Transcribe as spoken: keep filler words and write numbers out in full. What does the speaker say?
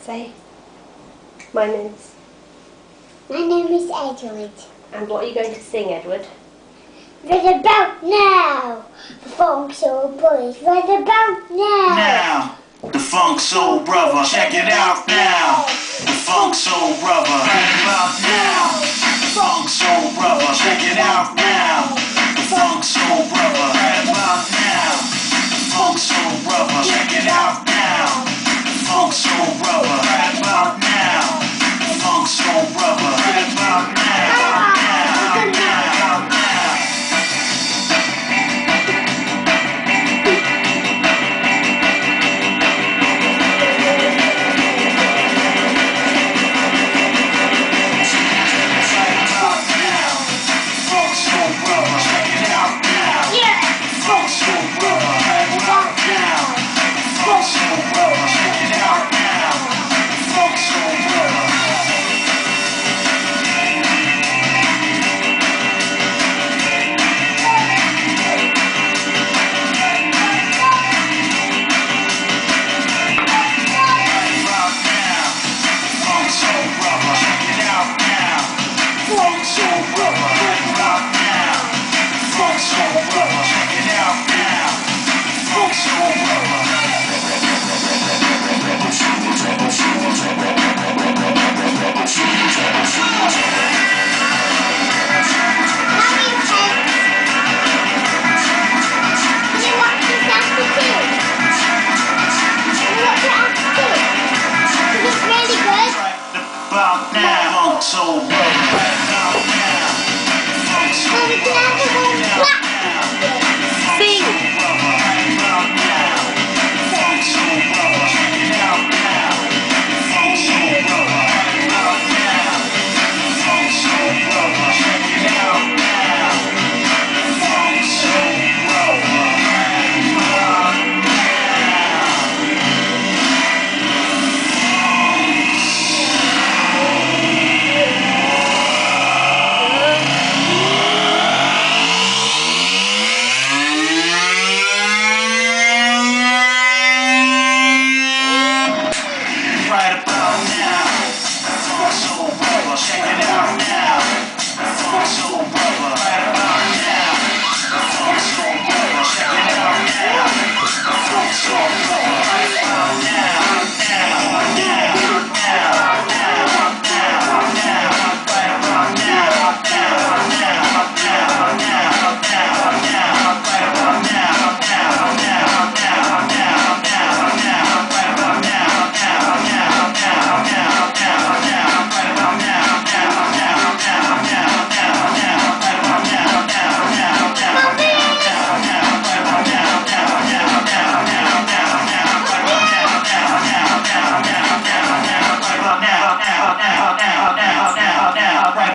Say, my name's... My name is Edward. And what are you going to sing, Edward? Right about now, the Funk Soul Brothers. Right about now. Now, the Funk Soul Brother. Check it out now. The Funk Soul Brother. Right about now. The Funk Soul Brother. Check it out now. The Funk Soul Brother. Right about now. The Funk Soul Brother. Check it out now. The Funk Soul Brother. Right about now. The Funk Soul Brother. Right about now. Now, now, now. About now, Funk Soul Brother.